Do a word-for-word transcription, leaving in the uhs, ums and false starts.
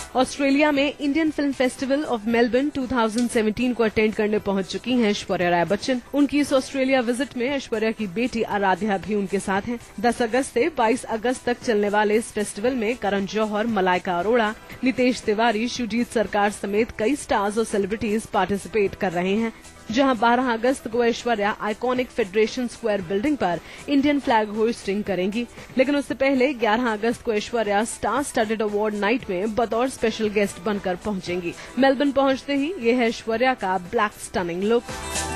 Australia में Indian film festival of Melbourne दो हज़ार सत्रह को अटेंड करने पहुंच चुकी हैं ऐश्वर्या राय बच्चन। उनकी इस ऑस्ट्रेलिया विजिट में ऐश्वर्या की बेटी आराध्या भी उनके साथ हैं। दस अगस्त से बाईस अगस्त तक चलने वाले इस फेस्टिवल में करण जौहर, मलाइका अरोड़ा, नितेश तिवारी, शुजीत सरकार समेत कई स्टार्स और सेलिब्रिटीज पार्टिसिपेट कर रहे हैं। जहां बारह अगस्त को Aishwarya iconic federation square building पर इंडियन फ्लैग होस्टिंग करेंगी। लेकिन उससे पहले ग्यारह अगस्त को Aishwarya star studded award night में बतौर स्पेशल गेस्ट बनकर पहुंचेंगी। मेलबर्न पहुंचते ही ये है ऐश्वर्या का ब्लैक स्टनिंग लुक।